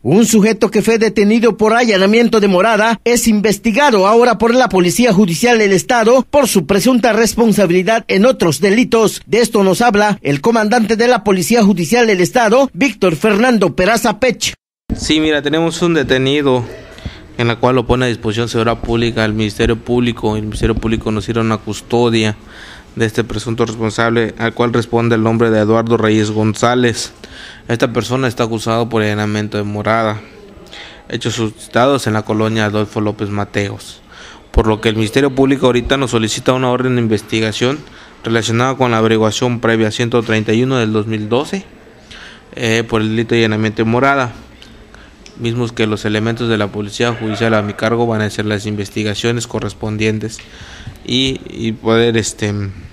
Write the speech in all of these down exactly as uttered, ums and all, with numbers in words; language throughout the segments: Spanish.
Un sujeto que fue detenido por allanamiento de morada es investigado ahora por la Policía Judicial del Estado por su presunta responsabilidad en otros delitos. De esto nos habla el comandante de la Policía Judicial del Estado, Víctor Fernando Peraza Pech. Sí, mira, tenemos un detenido en la cual lo pone a disposición de seguridad pública el Ministerio Público. El Ministerio Público nos hizo una custodia de este presunto responsable, al cual responde el nombre de Eduardo Reyes González. Esta persona está acusado por allanamiento de morada, hechos suscitados en la colonia Adolfo López Mateos, por lo que el Ministerio Público ahorita nos solicita una orden de investigación relacionada con la averiguación previa ciento treinta y uno del dos mil doce eh, por el delito de allanamiento de morada, mismos que los elementos de la Policía Judicial a mi cargo van a hacer las investigaciones correspondientes y, y poder este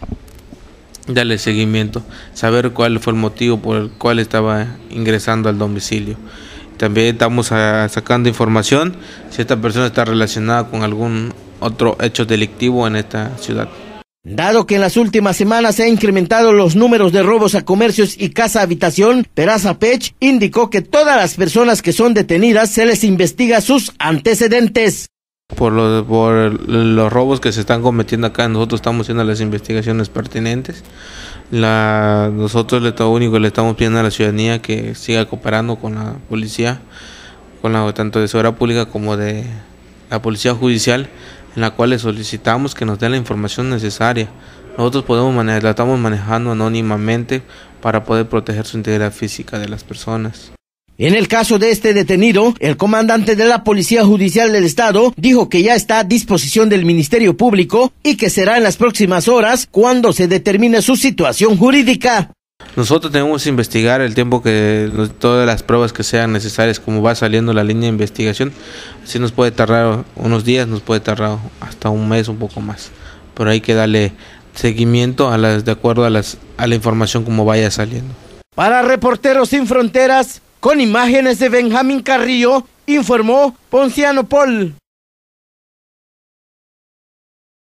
darle seguimiento, saber cuál fue el motivo por el cual estaba ingresando al domicilio. También estamos a, sacando información si esta persona está relacionada con algún otro hecho delictivo en esta ciudad. Dado que en las últimas semanas se han incrementado los números de robos a comercios y casa habitación, Peraza Pech indicó que todas las personas que son detenidas se les investiga sus antecedentes. Por los, por los robos que se están cometiendo acá, nosotros estamos haciendo las investigaciones pertinentes. La, nosotros lo único que le estamos pidiendo a la ciudadanía que siga cooperando con la policía, con la tanto de seguridad pública como de la policía judicial, en la cual le solicitamos que nos den la información necesaria. Nosotros podemos manejar, la estamos manejando anónimamente para poder proteger su integridad física de las personas. En el caso de este detenido, el comandante de la Policía Judicial del Estado dijo que ya está a disposición del Ministerio Público y que será en las próximas horas cuando se determine su situación jurídica. Nosotros tenemos que investigar el tiempo que todas las pruebas que sean necesarias, como va saliendo la línea de investigación. Si nos puede tardar unos días, nos puede tardar hasta un mes, un poco más, pero hay que darle seguimiento a las de acuerdo a las a la información como vaya saliendo. Para Reporteros Sin Fronteras, con imágenes de Benjamín Carrillo, informó Ponciano Paul.